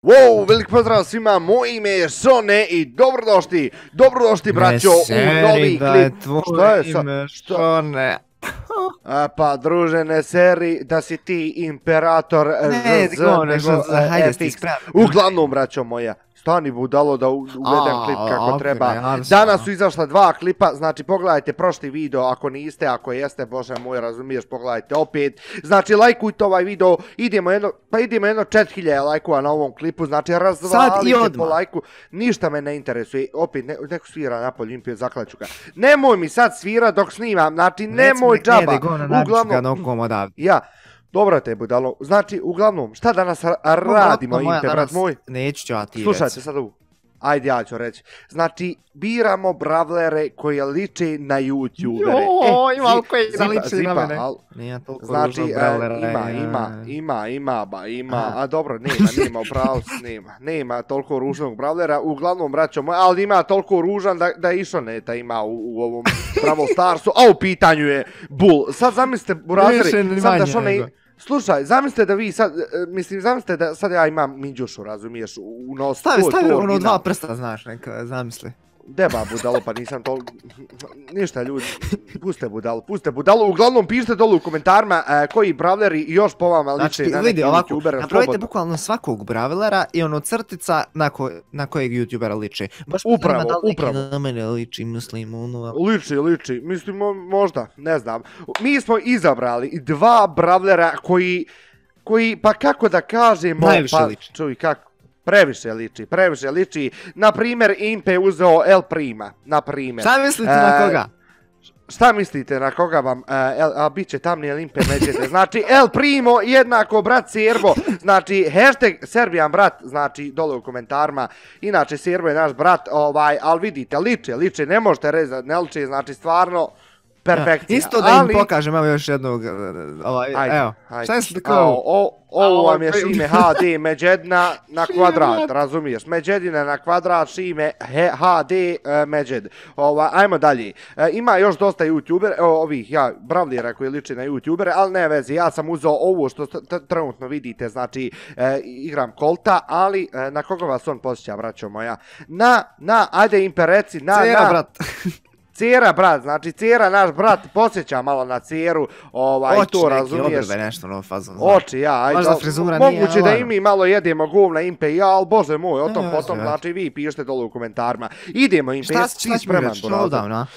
Wow, velik pozdrav svima, moje ime je Šone i dobrodošli braćo u novi klip. Što je ime Šone? Pa druže, ne seri da si ti imperator ZZ, nego FX. Uglavnom braćo moja, stani budalo da uvedem klip kako treba. Danas su izašla dva klipa, znači pogledajte prošli video ako niste, ako jeste, bože moj, razumiješ, pogledajte opet. Znači lajkujte ovaj video, idemo jedno 4000 lajkova na ovom klipu, znači razvalite po lajku, ništa me ne interesuje, opet neko svira napolju, impio, zaklaću ga. Nemoj mi sad svira dok snimam, znači nemoj džaba, uglavnom, ja. Dobro te budalo, znači uglavnom šta danas radimo Impe, brat moj? Neću ja ti reći. Slušajte sad ovu, ajde ja ću reći. Znači biramo bravlere koje liče na youtubere. Joj, malo koji da liči na mene. Nije toliko ružno bravlera. Ima, a dobro, nema, upravo nema toliko ružnog bravlera, uglavnom braćo moja, ali ima toliko ružan da i Šoneta ima u ovom Brawl Starsu, a u pitanju je Bull. Sad zamislite, burazeri, sad da Šone... Slušaj, zamislite da vi sad, zamislite da sad ja imam minđušu, razumiješ, u nos... Stavi ono dva prsta, znaš, neka, zamisli. Deba budalo, pa nisam to... Ništa ljudi, puste budalo, uglavnom pišite dole u komentarima koji bravleri još po vama liče na neki youtubera. Napravite bukvalno svakog bravlera i ono crtica na kojeg youtubera liče. Upravo. Na mene liči, mislim, ono... Liči, mislim, možda, ne znam. Mi smo izabrali dva bravlera koji, pa kako da kažemo... Najviše liči. Čuj, kako? Previše liči. Naprimjer, Impe je uzeo El Prima, naprimjer. Šta mislite na koga? Šta mislite na koga vam, a bit će tamnije Impe međete, znači El Primo jednako brat Serbo, znači hashtag Serbian brat, znači dole u komentarima, inače Serbo je naš brat, ali vidite, liče, ne možete rezati, ne liče, znači stvarno perfekcija. Isto da im pokažem, evo još jednog, evo, šta mislite kao? Ovo vam je Šime HD Međedina na kvadrat, razumiješ? Međedina na kvadrat, Šime HD Međed. Ajmo dalje. Ima još dosta youtubera, ovih bravlera koji liče na youtubere, ali ne vezi, ja sam uzeo ovo što trenutno vidite, znači igram Kolta, ali na koga vas on posjeća, braćo moja? Ajde Impe reci, Cera, brat. Cera, brat, znači Cera, naš brat, posjeća malo na Ceru, to razumiješ. Oči neki nešto, no fazon. Oči, ja, ajde, moguće da i mi malo jedemo govna Impe i ja, ali bože moj, o tom potom, znači vi pišite dole u komentarima. Idemo Impe, jesi ti spreman? Showdown, a?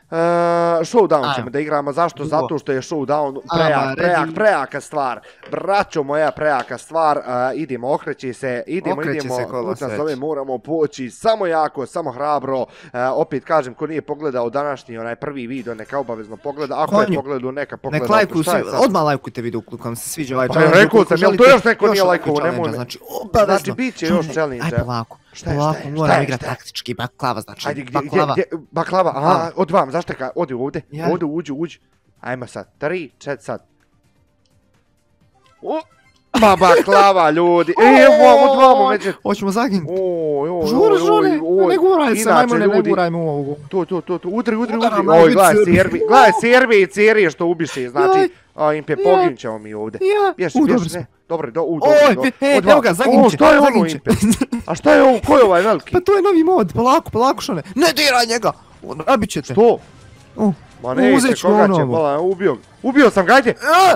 Showdown ćemo da igramo, zašto? Zato što je Showdown prejaka stvar. Braćo moja, prejaka stvar, idemo, okreći se, idemo, put nas ove moramo poći, samo jako, samo hrabro, opet kažem, ko nije pogledao današnji onaj prvi video, neka obavezno pogleda, ako je pogledao, neka pogleda. Nek lajkuju svi, odmah lajkujte video ukoliko vam se sviđa ovaj challenge. Pa rekao sam, jel to još neko nije lajkovo, nemoj me. Znači, bit će još challenge. Aj polako. Polako, moram igrati taktički, baklava znači, baklava. Baklava, aha, od vam, zaštekaj, odi ovdje, uđi. Ajmo sad, 3, 4 sad. Ma baklava, ljudi, evo, od vamo međe. Hoćemo zaginuti. Žure, ne guraj se, majmone, ne guraj me u ovogu. To, udri. Oj, gledaj, Serbi i Cerije što ubiše, znači, Impe, poginut ćemo mi ovdje. Bješ, ne. Dobro, evo ga, zaginut će. Šta je ono Impe? A šta je ovo, ko je ovaj veliki? Pa to je novi mod, polako Šone. Ne diraj njega, nabit ćete. Što? Ma neće, koga će, bola, ubio sam ga, ajde.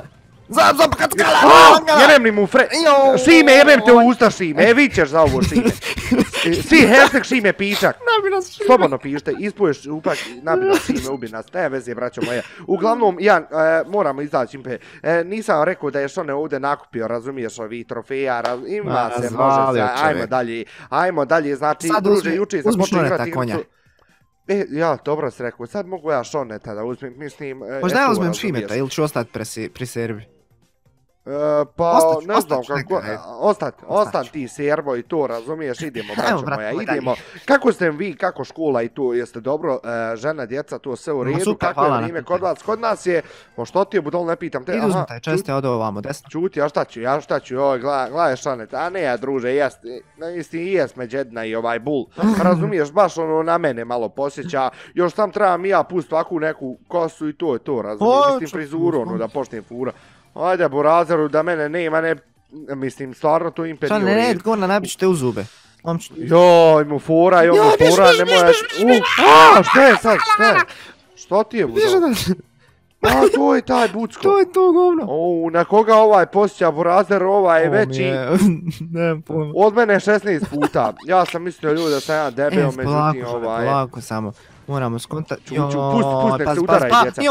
Jebem li mu Šime, jebem te u usta Šime, vi ćeš za ovo Šime. Svi hashtag Šime pičak. Slobodno pišite, ispuješ upak, nabi nas Šime, ubi nas, ne veze braćo moje. Uglavnom, moramo izaći Impe, nisam rekao da je Šone ovdje nakupio, razumiješ, ovi trofeja, ima se, može se, ajmo dalje, znači, druže, juče sam počeo igrati igricu. Ja, dobro si rekao, sad mogu ja Šoneta da uzmem, mislim... Možda ja uzmem Šimeta ili ću ostati pri Serbi? Pa ne znam kako, ostan ti Serbo i to, razumiješ, idemo braćo moja, idemo. Kako ste vi, kako škola i to, jeste dobro, žena, djeca, to sve u redu, kako je vrijeme kod vas, kod nas je, što ti je budol, ne pitam te, aha. Taj česte od ovamo, desno. Čuti, ja šta ću, oj, gledaj Šanet, a ne ja druže, jest Međedina i ovaj Bull, razumiješ, baš ono na mene malo posjeća, još sam trebam i ja pustiti ovakvu neku kosu i to je to, razumiješ, s tim frizuru, ono da počnem fura. Ajde, burazeru, da mene nema, ne mislim, stvarno tu Impe nije u redu. Šta, Gorna, nabit ću te u zube. Joj, mu fura, ne moraš... Šta je sad, šta je? Što ti je budalo? A, to je taj bucko. To je to govno. Na koga ovaj posjeća burazer, ovaj je veći. Nemam pojma. Od mene 16 puta. Ja sam mislio ljudi da sam ja debel, međutim ovaj... Polako samo. Moramo skontati. Pust, nek se udaraj djeca.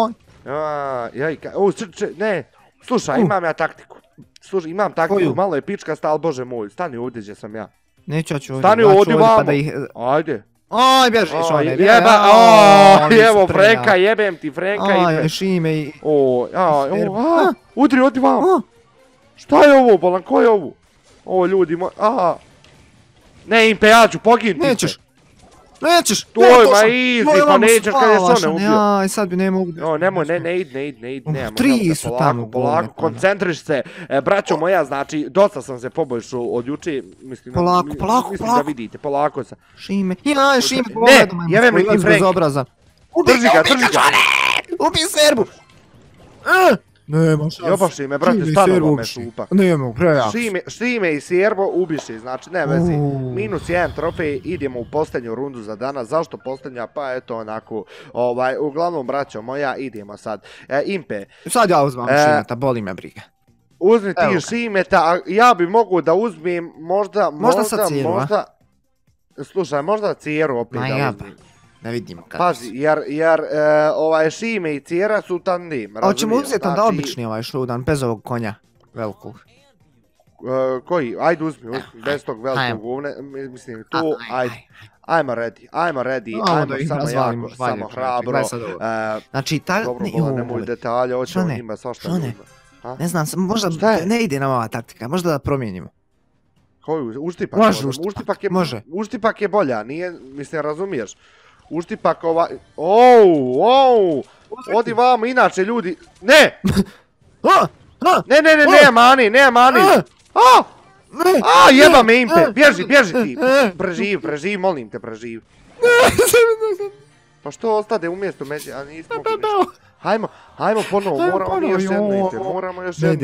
Ne, slušaj, imam ja taktiku. Slušaj, imam taktiku, malo je pičkasta, ali bože moj, stani ovdje gdje sam ja. Neću, ja ću ovdje. Stani ovdje vamo. Ajde. Oj, bježiš one. Evo Frenka, jebem ti Frenka i... Aj, Šime i... Udri, odi vamo. Šta je ovo, bolan, ko je ovo? Ovo ljudi moj... Ne, Impe, ja ću poginuti. Nećeš! To je ma easy, pa nećeš kad je što ne ubio. Jaj, sad bi ne mogu... Nemoj, ne id, nemoj. 3 su tamo. Polako, koncentriš se. Braćo moja, znači, dosta sam se poboljšao od juče. Polako. Mislim da vidite, polako sam. Šime, jaj, Šime, ne, jebem li ti Frank. Drži ga. Ubi Serbu! Nema šanse. Jobaši me, brate, stanovo me šupa. Nemo, prejak. Šime i Serbo ubiši, znači ne vezi. -1 trofej, idemo u posljednju rundu za danas. Zašto posljednja? Pa eto onako, uglavnom braćo moja, idemo sad. Impe. Sad ja uzmam Šimeta, boli me briga. Uzmi ti Šimeta, a ja bi mogu da uzmem možda... Slušaj, možda Cijeru opet da uzmem. Da vidimo kako. Pazi, jer Šime i Cijera su tandem, razumiješ? Hoćemo uzeti onda obični ovaj šludan, bez ovog konja velikog. Koji? Ajde uzmi, bez tog velikog uvne, mislim tu, ajde. Ajmo ready, ajmo samo hrabro. Znači, dobro, nemoj detalje, hoćemo njima svašta ljubno. Ne znam, možda ne ide nam ova taktika, možda da promijenimo. Koju? Uštipak? Može. Uštipak je bolja, nije, mislim, razumiješ? Uštipak ovaj... Odi vamo, inače ljudi... Ne! Ne, mani! Jeba me Impe, bježi ti! Preživ, molim te, preživ. Pa što ostade umjesto međe, a nismo ništa. Hajmo ponovo, moramo još jedno Impe, moramo.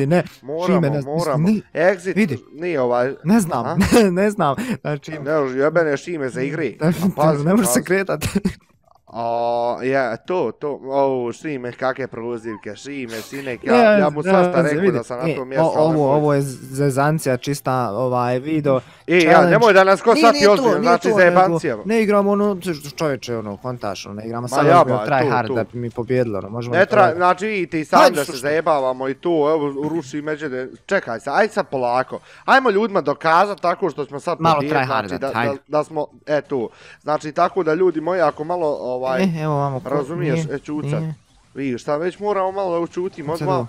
Exit, nije ovaj... Ne znam, znači... Jebene Šime za igri. Ne možeš se kretati. Šime, kakve prozivke, Šime, sinek, ja mu svašta rekao da sam na tom mjestu. Ovo je zezancija, čista video. Nemoj da nas ko shvati ozbiljno, znači za jebancijama. Ne igramo čovječe, kontaš, ne igramo sad ozbiljno try hard da bi mi pobjedilo. Znači vidite i sam da se zajebavamo i tu, evo, ruši međede, čekaj se, ajde sad polako. Ajmo ljudima dokazati tako što smo sad pobjedili, znači da smo, tu, znači tako da ljudi moji, ako malo razumiješ, čucat. Vidiš, sad već moramo malo da učutim, odmah.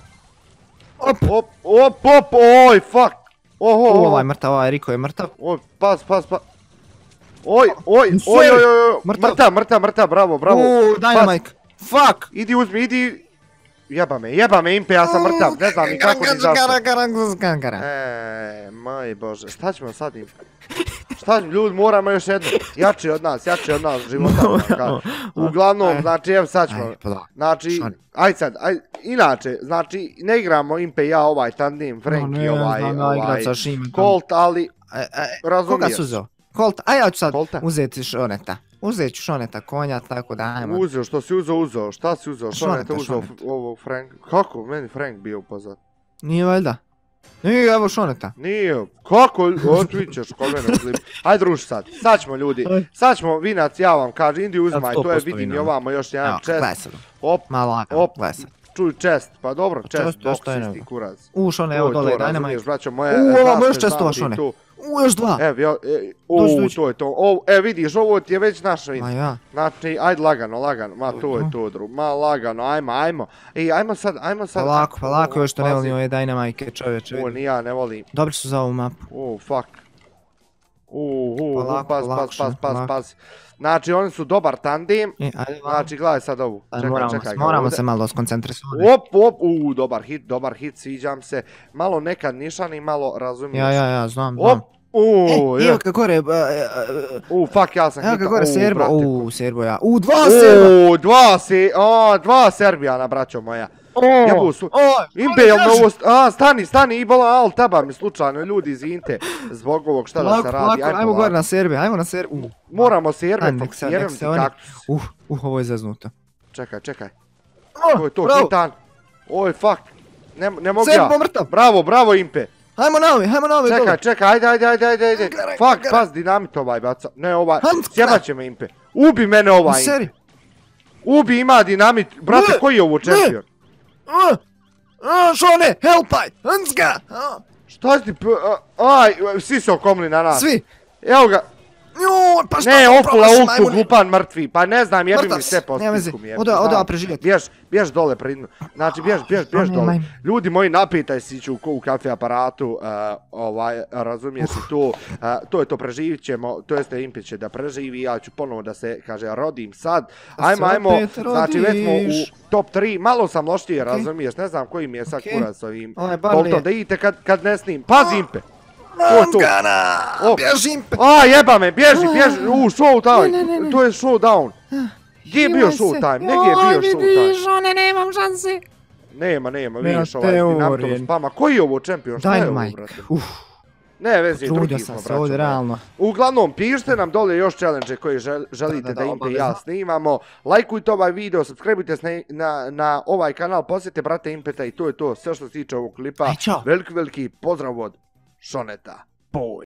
Oj, fuck! Ovaj mrtav, ovaj Riko je mrtav. Oj, pas. Oj, mrtav, bravo. Dynamite, fuck! Idi, jeba me Impe, ja sam mrtav, ne znam ni kako ni zašto. Moj bože, šta ćemo sad Impe? Ljudi, moramo još jedno, jači od nas života. Uglavnom, znači, evo sad ćemo, znači, ajde sad, inače, znači, ne igramo Impe ja ovaj tandem, Frank i ovaj Colt, ali, razumiješ. Koga su uzeo? Colt, a ja ću sad uzeti Šoneta. Uzet ću Šoneta konja, tako da ajmo. Uzeo, što si uzeo, šta si uzeo? Šoneta uzeo ovog Frank, kako meni Frank bio upozad? Nije valjda. Nije, evo Šoneta. Nije, kako, otvićeš kod mene uzlim. Ajde druži sad ćemo ljudi, sad ćemo vinac, ja vam kažem, idi uzmaj, to je vidim i ovamo još jedan čest. Malo laka, glesat. Čuj čest, pa dobro, čest, boksisti kurac. Šone, evo dole, Dynamite. Ovo još čestova Šone. Još 2. To je to. Vidiš, ovo ti je već naša ime. Znači, ajde lagano, ma to je to drug, ma lagano, ajmo. Ajmo sad. Polako, još što ne volim ove Dynamite, čovječe. Ni ja ne volim. Dobri su za ovu mapu. Fuck. Pas. Znači, oni su dobar tandem. Znači, gledaj sad ovu. Čekaj. Moramo se malo skoncentrisati. Dobar hit, sviđam se. Malo nekad nišani, malo razumiješ. Ja, znam. Evo kako gore... Fuck, ja sam hita. Evo kako gore Serbo. Serbo ja. 2 Serba! 2 Serbijana, braćo moja. Jebu su. Impe, jel me ovo... Stani, Ibola, al taba mi slučajno, ljudi, izvinite. Zbog ovog šta da se radi. Ajmo gore na serve, ajmo na serve. Moramo serve, fokusiramo ti kaktus. Ovo je zeznuto. Čekaj. To je to, hitan. Oj, fuck. Ne mogu ja. Servo mrtav. Bravo, Impe. Hajmo na ovi, Čekaj, ajde. Fuck, pas, dinamit ovaj baca. Ne, ovaj, sjebat će me Impe. Ubi mene ovaj Impe. Ubi, ima dinamit. Brate, koji je ovo čempion? Šone, helpaj, Hanska! Šta si ti... Svi se okomili na nas. Svi. Evo ga. Pa šta? Ne, okula ultu, glupan, mrtvi. Pa ne znam, jebi mi sve po spisku mi jebi. Oda preživjeti. Bjež dole pridno. Znači, bjež dole. Ljudi moji, napitaj si ću u kafe aparatu, razumiješ i to je to, preživit ćemo, to jeste Impe će da preživi, ja ću ponovo da se, kaže, rodim sad. Ajmo, znači već smo u top 3, malo sam loštije, razumiješ, ne znam koji mi je sad kurac s ovim boltom, da idite kad ne snim. Pazi Impe! Bježi Impe! Jeba me, bježi, showtime, to je showdown. Gdje je bio showtime? Negdje je bio showtime. One, nemam šanse. Nema, vidiš ovaj dinamitom spama. Koji je ovo čempion? Šta je ovo, brate? Ne, vezi, drugi smo, braćo. Uglavnom, pišite nam dole još challenge koje želite da Impe i ja snimamo. Lajkujte ovaj video, subscribeujte se na ovaj kanal, posjetite brate Impeta i to je to, sve što se tiče ovog klipa. Veliki pozdrav od Šoneta. Boj.